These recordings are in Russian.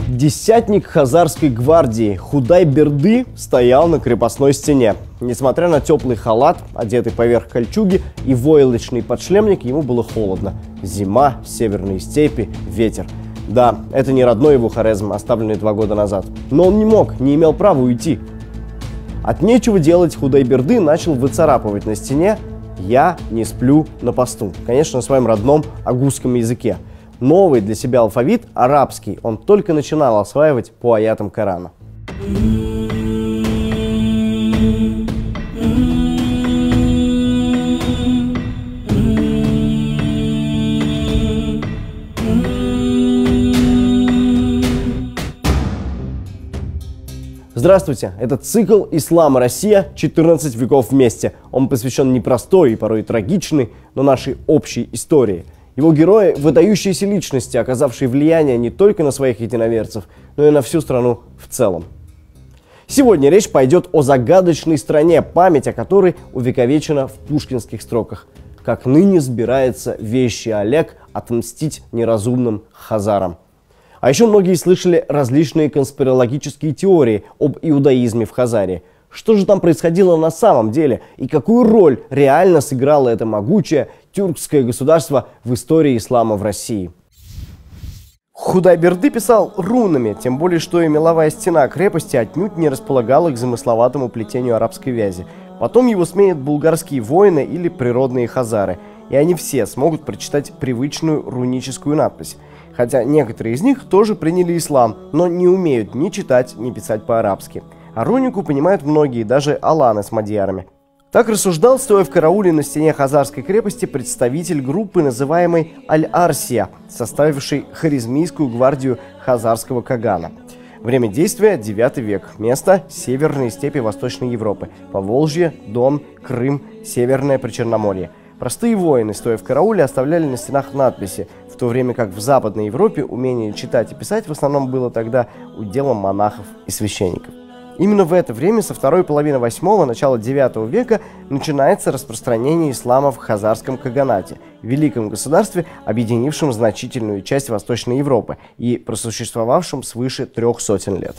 Десятник хазарской гвардии Худай-Берды стоял на крепостной стене. Несмотря на теплый халат, одетый поверх кольчуги, и войлочный подшлемник, ему было холодно. Зима, северные степи, ветер. Да, это не родной его Хорезм, оставленный 2 года назад. Но он не имел права уйти. От нечего делать Худай-Берды начал выцарапывать на стене «Я не сплю на посту». Конечно, на своем родном агузском языке. Новый для себя алфавит, арабский, он только начинал осваивать по аятам Корана. Здравствуйте! Это цикл «Ислам и Россия. 14 веков вместе». Он посвящен непростой и порой трагичной, но нашей общей истории. Его герои – выдающиеся личности, оказавшие влияние не только на своих единоверцев, но и на всю страну в целом. Сегодня речь пойдет о загадочной стране, память о которой увековечена в пушкинских строках. Как ныне сбирается вещий Олег отмстить неразумным хазарам. А еще многие слышали различные конспирологические теории об иудаизме в Хазарии. Что же там происходило на самом деле и какую роль реально сыграло это могучее тюркское государство в истории ислама в России? Худай-Берды писал рунами, тем более что и меловая стена крепости отнюдь не располагала к замысловатому плетению арабской вязи. Потом его сменят булгарские воины или природные хазары, и они все смогут прочитать привычную руническую надпись. Хотя некоторые из них тоже приняли ислам, но не умеют ни читать, ни писать по-арабски. А рунику понимают многие, даже аланы с мадьярами. Так рассуждал, стоя в карауле на стене хазарской крепости, представитель группы, называемой Аль-Арсия, составивший харизмийскую гвардию хазарского кагана. Время действия – 9 век. Место – северные степи Восточной Европы. Поволжье, Дон, Крым, Северное Причерноморье. Простые воины, стоя в карауле, оставляли на стенах надписи, в то время как в Западной Европе умение читать и писать в основном было тогда уделом монахов и священников. Именно в это время, со второй половины 8-го, начала 9 века, начинается распространение ислама в хазарском каганате, великом государстве, объединившем значительную часть Восточной Европы и просуществовавшем свыше 300 лет.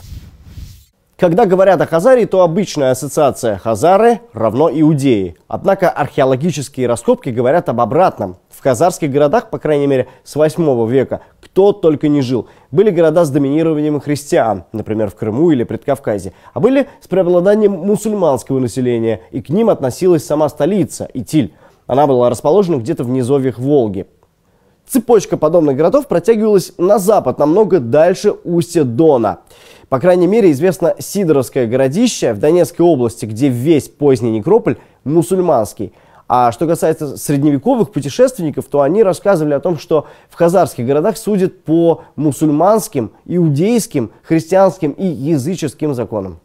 Когда говорят о Хазарии, то обычная ассоциация «хазары» равно иудеи. Однако археологические раскопки говорят об обратном. В хазарских городах, по крайней мере, с 8 века, кто только не жил. Были города с доминированием христиан, например, в Крыму или Предкавказье, а были с преобладанием мусульманского населения, и к ним относилась сама столица, Итиль. Она была расположена где-то в низовьях Волги. Цепочка подобных городов протягивалась на запад, намного дальше устья Дона. По крайней мере, известно Сидоровское городище в Донецкой области, где весь поздний некрополь мусульманский. А что касается средневековых путешественников, то они рассказывали о том, что в хазарских городах судят по мусульманским, иудейским, христианским и языческим законам.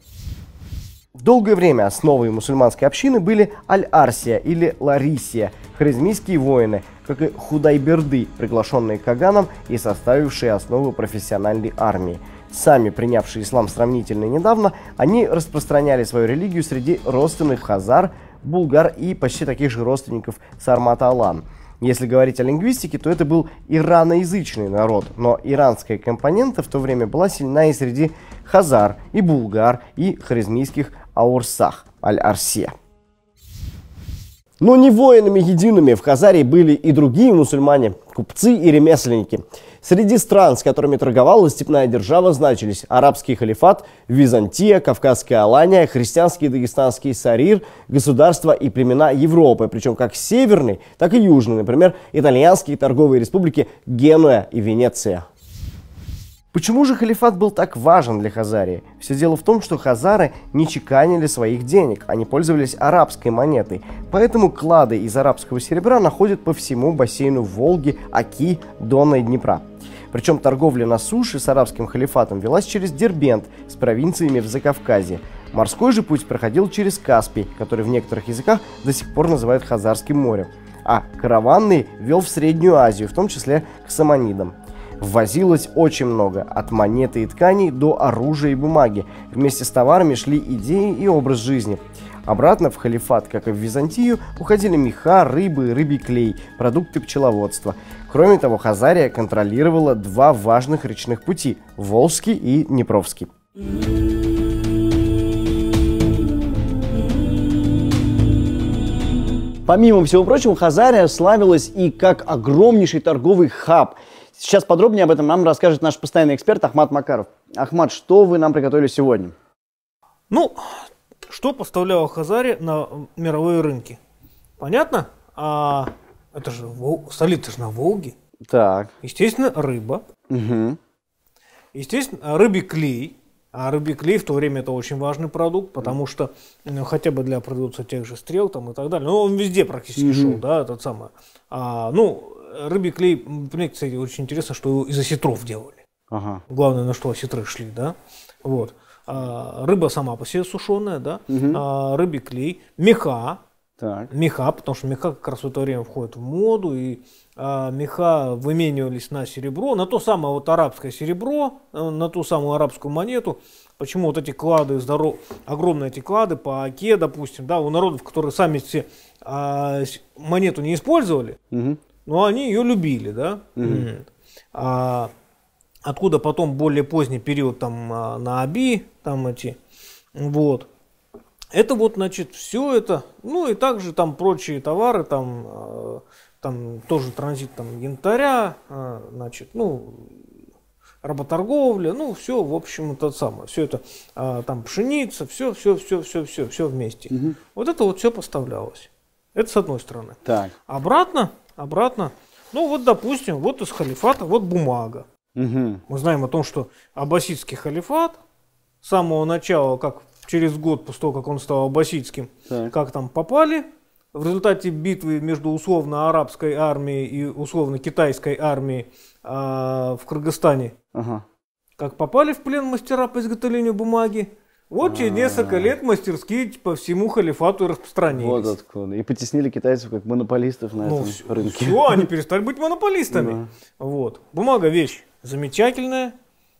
Долгое время основой мусульманской общины были Аль-Арсия или Ларисия, харизмийские воины, как и Худай-Берды, приглашенные каганом и составившие основу профессиональной армии. Сами принявшие ислам сравнительно недавно, они распространяли свою религию среди родственных хазар, булгар и почти таких же родственников Сармата-Алан. Если говорить о лингвистике, то это был ираноязычный народ, но иранская компонента в то время была сильна и среди хазар, и булгар, и харизмийских аурсах, Аль-Арсия. Но не воинами едиными в Хазарии были и другие мусульмане, купцы и ремесленники. Среди стран, с которыми торговала степная держава, значились арабский халифат, Византия, Кавказская Алания, христианский дагестанский Сарир, государства и племена Европы, причем как северной, так и южной, например, итальянские торговые республики Генуя и Венеция. Почему же халифат был так важен для Хазарии? Все дело в том, что хазары не чеканили своих денег, они пользовались арабской монетой. Поэтому клады из арабского серебра находят по всему бассейну Волги, Оки, Дона и Днепра. Причем торговля на суше с арабским халифатом велась через Дербент с провинциями в Закавказье. Морской же путь проходил через Каспий, который в некоторых языках до сих пор называют Хазарским морем. А караванный вел в Среднюю Азию, в том числе к Саманидам. Ввозилось очень много, от монеты и тканей до оружия и бумаги. Вместе с товарами шли идеи и образ жизни. Обратно в халифат, как и в Византию, уходили меха, рыбы, рыбий клей, продукты пчеловодства. Кроме того, Хазария контролировала два важных речных пути – Волжский и Днепровский. Помимо всего прочего, Хазария славилась и как огромнейший торговый хаб. Сейчас подробнее об этом нам расскажет наш постоянный эксперт Ахмат Макаров. Ахмат, что вы нам приготовили сегодня? Ну, что поставляла Хазария на мировые рынки? Понятно? Это же столица на Волге. Так. Естественно, рыба. Угу. Естественно, рыбий клей. А рыбий клей в то время это очень важный продукт, потому что хотя бы для продукции тех же стрел там, и так далее. Но он везде практически шел, да, этот самый. Рыбий клей, понимаете, кстати, очень интересно, что его из осетров делали. Ага. Главное, на что осетры шли, да. Вот. Рыба сама по себе сушеная, да. Рыбий клей, меха. Так. Меха, потому что меха как раз в это время входит в моду, и меха выменивались на серебро, на то самое вот арабское серебро, на ту самую арабскую монету. Почему вот эти клады, огромные эти клады по оке, допустим, да, у народов, которые сами все монету не использовали, но они ее любили, да. Откуда потом более поздний период там на Аби, там эти, вот. Это вот, значит, все это, ну и также там прочие товары, там тоже транзит там янтаря, значит, ну, работорговля, ну, все, в общем, это самое, все это, там пшеница, все вместе. Вот это вот все поставлялось. Это с одной стороны. Так. Обратно, ну вот, допустим, вот из халифата, вот бумага. Мы знаем о том, что аббасидский халифат с самого начала, как через год после того, как он стал аббасидским, как там попали в результате битвы между условно арабской армией и условно китайской армией в Кыргызстане, как попали в плен мастера по изготовлению бумаги, вот через несколько лет мастерские по всему халифату распространились. Вот откуда. И потеснили китайцев как монополистов на этом рынке. Все, они перестали быть монополистами. Вот. Бумага вещь замечательная.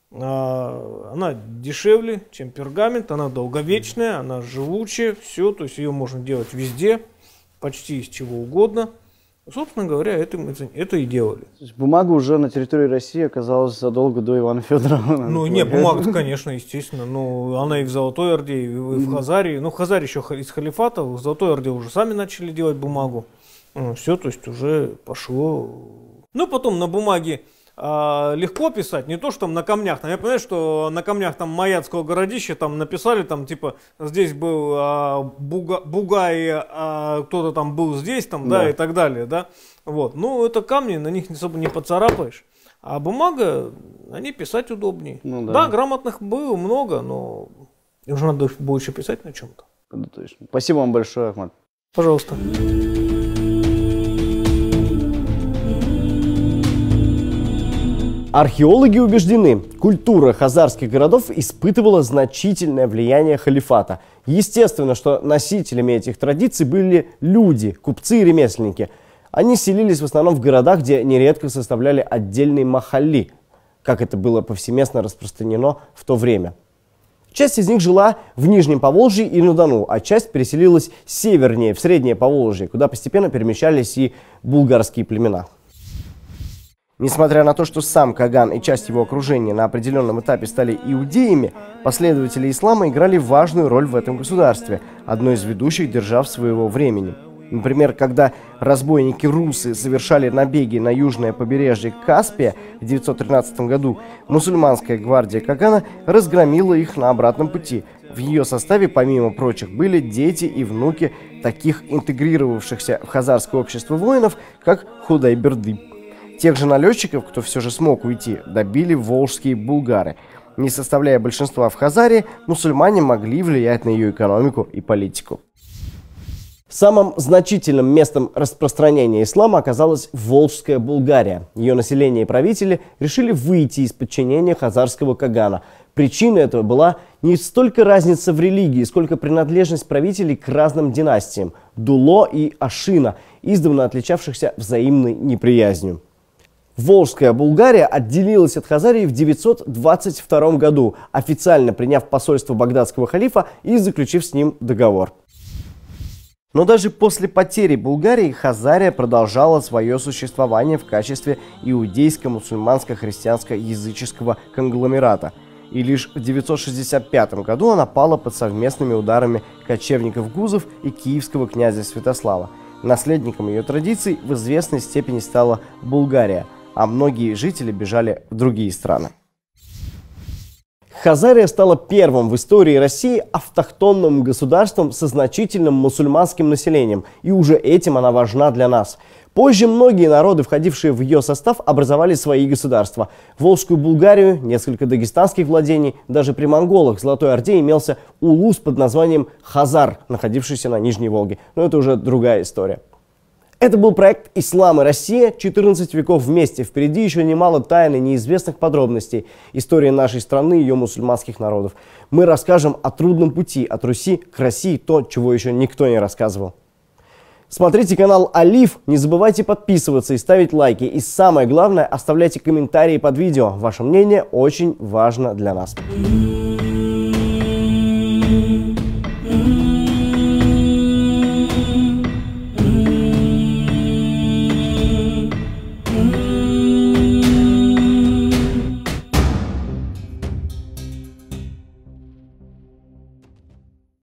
Она дешевле, чем пергамент, она долговечная, она живучая, все, то есть ее можно делать везде, почти из чего угодно. Собственно говоря, это и делали. То есть бумага уже на территории России оказалась задолго до Ивана Федорова? Ну, нет, бумага, конечно, естественно, но она и в Золотой Орде, и в Хазарии. Ну, в Хазарии еще из халифата, в Золотой Орде уже сами начали делать бумагу. Все, то есть уже пошло. Ну, потом на бумаге легко писать, не то, что там на камнях. Я понимаю, что на камнях там Маяцкого городища там написали, там типа здесь был Бугай, кто-то там был здесь, там, да, и так далее, да. Вот. Ну, это камни, на них особо не поцарапаешь. А бумага, они писать удобнее. Ну, да. Да, грамотных было много, но уже надо больше писать на чем-то. Спасибо вам большое, Ахмат. Пожалуйста. Археологи убеждены, культура хазарских городов испытывала значительное влияние халифата. Естественно, что носителями этих традиций были люди, купцы и ремесленники. Они селились в основном в городах, где нередко составляли отдельные махалли, как это было повсеместно распространено в то время. Часть из них жила в Нижнем Поволжье и на Дону, а часть переселилась севернее, в Среднее Поволжье, куда постепенно перемещались и булгарские племена. Несмотря на то, что сам Каган и часть его окружения на определенном этапе стали иудеями, последователи ислама играли важную роль в этом государстве, одной из ведущих держав своего времени. Например, когда разбойники-русы совершали набеги на южное побережье Каспия в 913 году, мусульманская гвардия Кагана разгромила их на обратном пути. В ее составе, помимо прочих, были дети и внуки таких интегрировавшихся в хазарское общество воинов, как Худайберды. Тех же налетчиков, кто все же смог уйти, добили волжские булгары. Не составляя большинства в Хазарии, мусульмане могли влиять на ее экономику и политику. Самым значительным местом распространения ислама оказалась Волжская Булгария. Ее население и правители решили выйти из подчинения хазарского кагана. Причиной этого была не столько разница в религии, сколько принадлежность правителей к разным династиям – Дуло и Ашина, издавна отличавшихся взаимной неприязнью. Волжская Булгария отделилась от Хазарии в 922 году, официально приняв посольство багдадского халифа и заключив с ним договор. Но даже после потери Булгарии Хазария продолжала свое существование в качестве иудейско-мусульманско-христианско-языческого конгломерата. И лишь в 965 году она пала под совместными ударами кочевников-гузов и киевского князя Святослава. Наследником ее традиций в известной степени стала Булгария, а многие жители бежали в другие страны. Хазария стала первым в истории России автохтонным государством со значительным мусульманским населением, и уже этим она важна для нас. Позже многие народы, входившие в ее состав, образовали свои государства. Волжскую Булгарию, несколько дагестанских владений, даже при монголах в Золотой Орде имелся улус под названием Хазар, находившийся на Нижней Волге. Но это уже другая история. Это был проект «Ислам и Россия. 14 веков вместе». Впереди еще немало тайн и неизвестных подробностей истории нашей страны и ее мусульманских народов. Мы расскажем о трудном пути от Руси к России, то, чего еще никто не рассказывал. Смотрите канал Олив, не забывайте подписываться и ставить лайки. И самое главное, оставляйте комментарии под видео. Ваше мнение очень важно для нас.